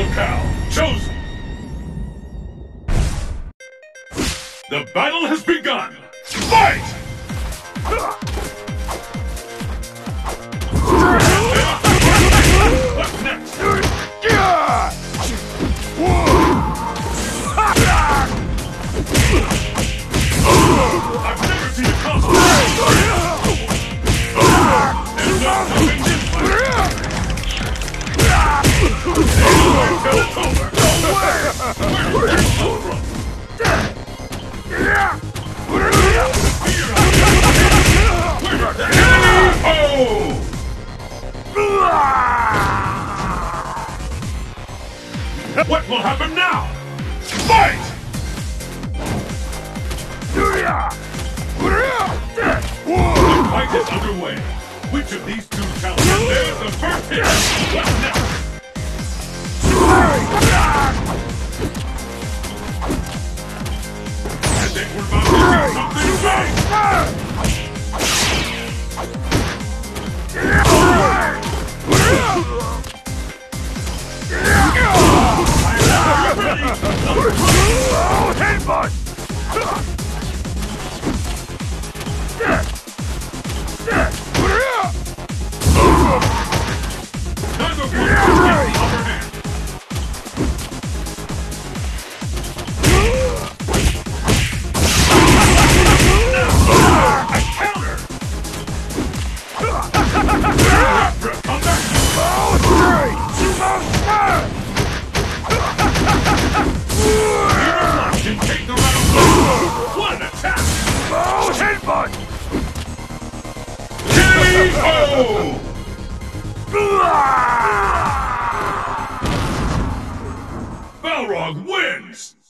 locale chosen. The battle has begun. Fight! What's next? I've never seen a console. And no coming this way. Till it's over. No way! Where did you come from? What will happen now? Fight! The fight is underway. Which of these two challenges? There's the first hit. What's next? I think we're about to see something big. Headbutt! Neither one gets the upper hand. A counter! Come back! Can take the round. What an attack! Oh, headbutt! KO! Balrog wins!